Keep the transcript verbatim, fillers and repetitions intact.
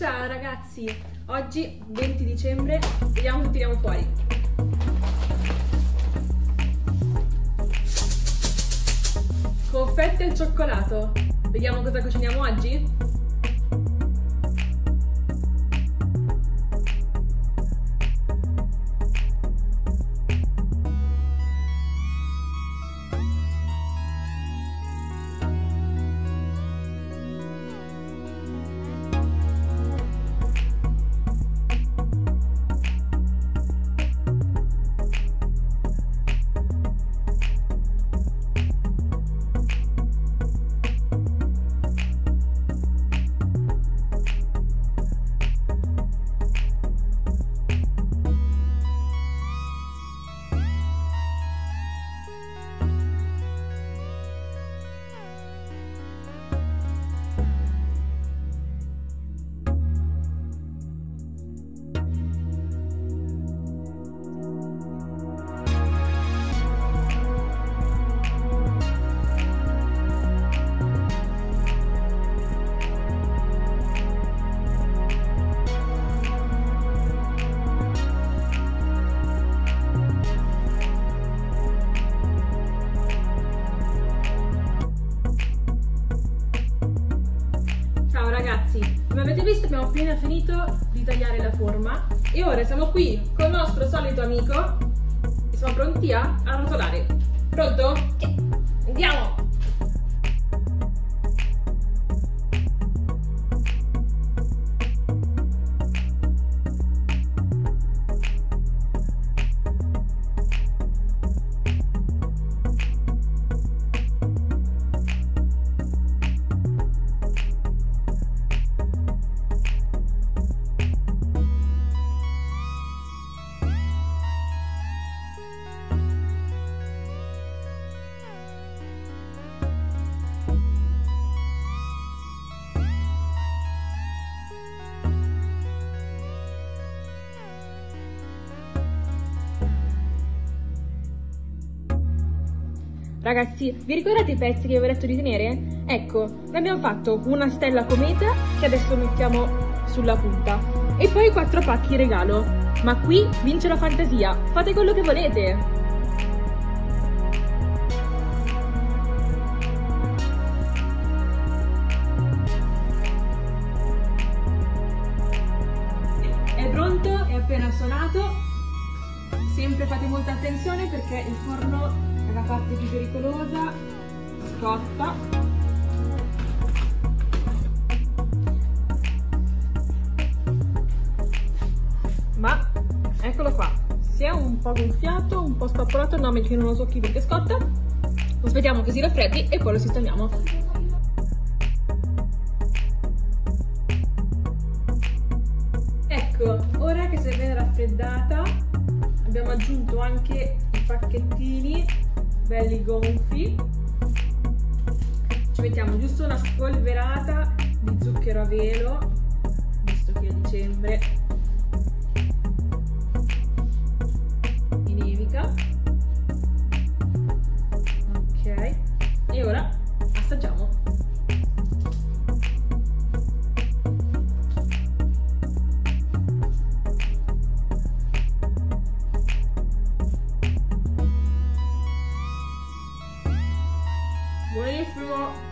Ciao ragazzi, oggi venti dicembre, vediamo che tiriamo fuori. Confetti al cioccolato, vediamo cosa cuciniamo oggi? Ragazzi, come avete visto abbiamo appena finito di tagliare la forma e ora siamo qui con il nostro solito amico e siamo pronti a arrotolare. Pronto? Sì. Andiamo! Ragazzi, vi ricordate i pezzi che vi avevo detto di tenere? Ecco, noi abbiamo fatto una stella cometa che adesso mettiamo sulla punta e poi quattro pacchi regalo. Ma qui vince la fantasia, fate quello che volete! È pronto, è appena suonato. Sempre fate molta attenzione perché il forno è la parte più pericolosa, scotta. Ma eccolo qua, si è un po' gonfiato, un po' spappolato, no, meglio che non lo tocchi perché scotta. Aspettiamo che si raffreddi e poi lo sistemiamo. Ecco, ora che si è ben raffreddata abbiamo aggiunto anche i pacchettini belli gonfi. Ci mettiamo giusto una spolverata di zucchero a velo, visto che è dicembre e nevica. Ok, e ora assaggiamo. Buonissimo!